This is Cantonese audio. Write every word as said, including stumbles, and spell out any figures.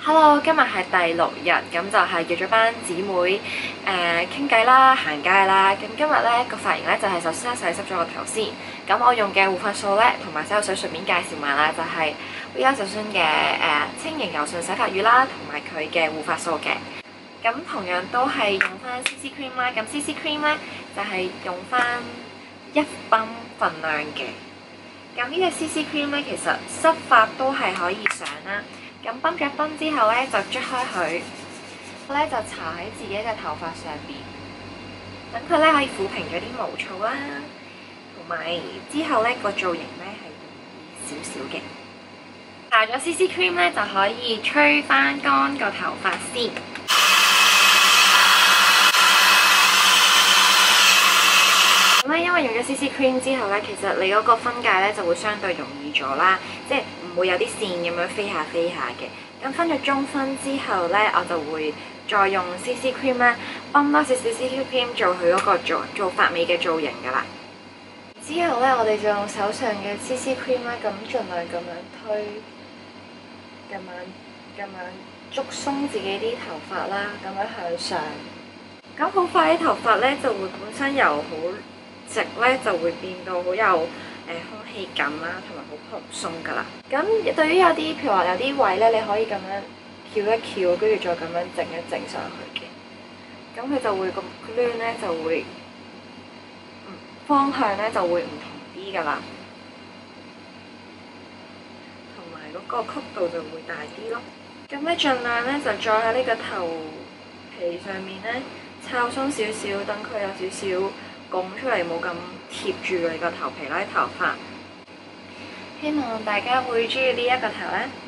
Hello，今日係第六日，咁就係約咗班姊妹誒傾偈啦、行街啦。咁今日咧個髮型咧就係首先洗濕咗個頭先。咁我用嘅護髮素咧同埋洗頭水順便介紹埋啦，就係 Via Sassoon 嘅誒輕盈柔順洗髮乳啦，同埋佢嘅護髮素嘅。咁同樣都係用翻 C C Cream 啦。咁 C C Cream 咧就係用翻一泵份量嘅。咁呢隻 C C Cream 咧其實濕髮都係可以上啦。咁泵咗泵之後咧，就捽開佢，咧就搽喺自己嘅頭髮上邊，等佢咧可以撫平咗啲毛躁啦，同埋之後咧個造型咧係少少嘅。搽咗 C C Cream 咧就可以吹翻乾個頭髮先。咁咧，因為用咗 C C Cream 之後咧，其實你嗰個分界咧就會相對容易咗啦，即係唔會有啲線咁樣飛下飛下嘅。咁分咗中分之後咧，我就會再用 C C Cream 咧，泵多少少 C C Cream 做佢嗰個做做髮尾嘅造型噶啦。之後咧，我哋就用手上嘅 C C Cream 咧，咁盡量咁樣推，咁樣咁樣捉鬆自己啲頭髮啦，咁樣向上。咁好快啲頭髮咧就會本身由好直咧就會變到好有誒空氣感啦，同埋好蓬鬆噶啦。咁對於有啲譬如話有啲位咧，你可以咁樣翹一翹，跟住再咁樣整一整上去嘅。咁佢就會咁攣咧，就會嗯方向咧就會唔同啲噶啦，同埋嗰個曲度就會大啲咯。咁咧盡量咧就再喺呢個頭皮上面咧抄鬆少少，等佢有少少拱出嚟，冇咁貼住你個頭皮啦啲頭髮。希望大家會中意呢一個頭咧〜